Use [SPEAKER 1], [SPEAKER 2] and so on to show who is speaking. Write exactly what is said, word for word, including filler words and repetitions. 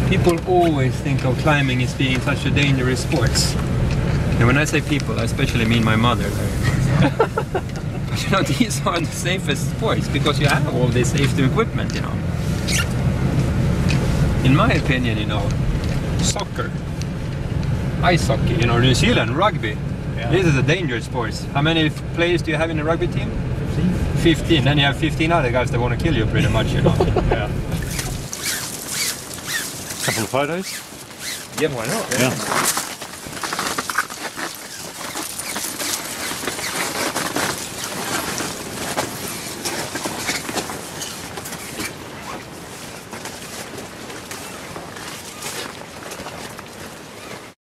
[SPEAKER 1] People always think of climbing as being such a dangerous sport. And when I say people, I especially mean my mother. But you know, these are the safest sports because you have all this safety equipment, you know. In my opinion, you know, soccer, ice hockey, you know, New Zealand, rugby, yeah. This is a dangerous sport. How many players do you have in a rugby team? fifteen. fifteen, then you have fifteen other guys that want to kill you pretty much, you know.
[SPEAKER 2] Yeah. Couple of photos?
[SPEAKER 1] Yeah, why not?
[SPEAKER 2] Yeah.